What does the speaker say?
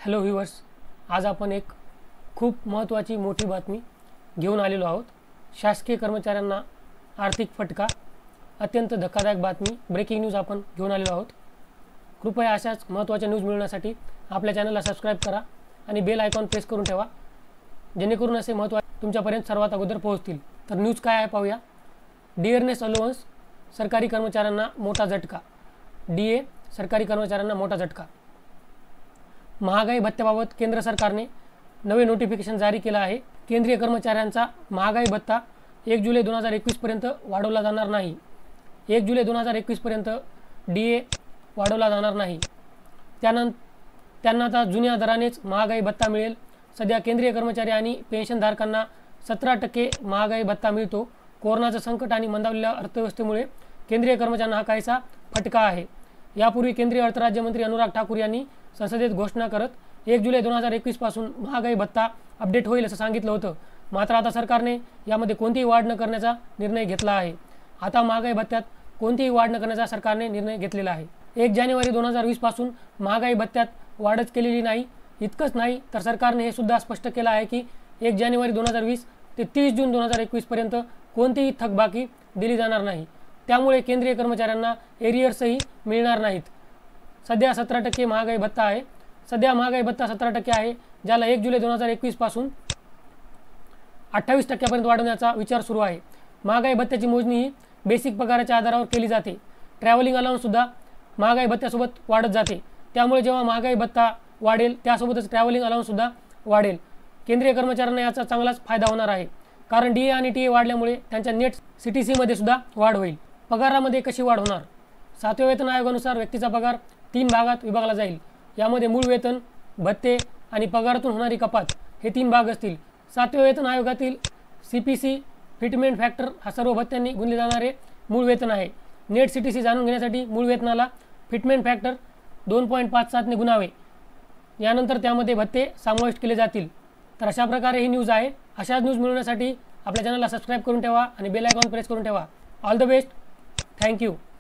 Hello viewers, आज आपण एक खूप महत्त्वाची मोठी बातमी घेऊन आलेलो आहोत। शासकीय कर्मचाऱ्यांना आर्थिक फटका, अत्यंत धक्कादायक बातमी, ब्रेकिंग न्यूज आपण घेऊन आलेलो आहोत। कृपया अशाच महत्त्वाच्या न्यूज मिळवण्यासाठी आपल्या चॅनलला सबस्क्राईब करा आणि बेल आयकॉन प्रेस करून ठेवा, जेणेकरून असे महत्त्व तुमच्यापर्यंत सर्वात अगोदर पोहोचतील। तर न्यूज काय आहे पाहूया। डिअरनेस अलाउन्स सरकारी कर्मचाऱ्यांना मोठा झटका। डीए सरकारी कर्मचाऱ्यांना मोठा झटका। महागाई भत्त्याबाबत केंद्र सरकारने नवे नोटिफिकेशन जारी केलं आहे। केंद्रीय कर्मचाऱ्यांचा महागाई भत्ता 1 जुलै 2021 पर्यंत वाढवला जाणार नाही। 1 जुलै 2021 पर्यंत डीए वाढवला जाणार नाही। त्यांना आता जुन्या दरानेच महागाई भत्ता मिळेल। सध्या केंद्रीय कर्मचारी आणि पेन्शनधारकांना 17% महागाई भत्ता मिळतो। कोरोनाचं संकट आणि मंदावलेल्या अर्थव्यवस्थेमुळे केंद्रीय कर्मचाऱ्यांना हा काहीसा फटका आहे। यापूर्वी केंद्रीय अर्थ राज्यमंत्री अनुराग ठाकूर यांनी संसदेत घोषणा करत 1 जुलै 2021 पासून महागाई भत्ता अपडेट होईल असं सांगितलं होतं। मात्र आता सरकारने यामध्ये कोणतीही वाढ न करण्याचा निर्णय घेतला आहे। आता महागाई भत्त्यात कोणतीही वाढ न करण्याचा सरकारने निर्णय घेतलेला आहे। 1 जानेवारी 2020 पासून महागाई भत्त्यात वाढच केलेली नाही। इतकंच नाही तर सरकारने हे सुद्धा स्पष्ट केलं आहे की 1 जानेवारी 2020 ते 30 जून 2021 पर्यंत कोणतीही थकबाकी दिली जाणार नाही। त्यामुळे केंद्रीय कर्मचाऱ्यांना एरियर्सही मिळणार नाहीत। सध्या 17% महागाई भत्ता आहे। सध्या महागाई भत्ता 17% आहे, ज्याला 1 जुलै 2021 पासून 28% वाढवण्याचा विचार सुरू आहे। महागाई भत्त्याची मोजणी ही बेसिक पगाराच्या आधारावर केली जाते। ट्रॅव्हलिंग अलाउन्ससुद्धा महागाई भत्त्यासोबत वाढत जाते। त्यामुळे जेव्हा महागाई भत्ता वाढेल त्यासोबतच ट्रॅव्हलिंग अलाउन्ससुद्धा वाढेल। केंद्रीय कर्मचाऱ्यांना याचा चांगलाच फायदा होणार आहे, कारण डीए आणि टीए वाढल्यामुळे त्यांच्या नेट सीटीसीमध्ये सुद्धा वाढ होईल। पगारामध्ये कशी वाढ होणार? 7व्या वेतन आयोगानुसार व्यक्तीचा पगार 3 भागात विभागला जाईल। यामध्ये मूळ वेतन, भत्ते आणि पगारातून होणारी कपात हे 3 भाग असतील। 7व्या वेतन आयोगातील सीपीसी फिटमेंट फॅक्टर हा सर्व भत्त्यांनी गुणले जाणारे मूळ वेतन आहे। नेट सीटीसी जाणून घेण्यासाठी मूळ वेतनाला फिटमेंट फॅक्टर 2.57 ने गुणावे, यानंतर त्यामध्ये भत्ते समाविष्ट केले जातील। तर अशा प्रकारे ही न्यूज आहे। अशाच न्यूज मिळवण्यासाठी आपल्या चॅनलला सबस्क्राईब करून ठेवा आणि बेल आयकॉन प्रेस करून ठेवा। All the best. थँक्यू।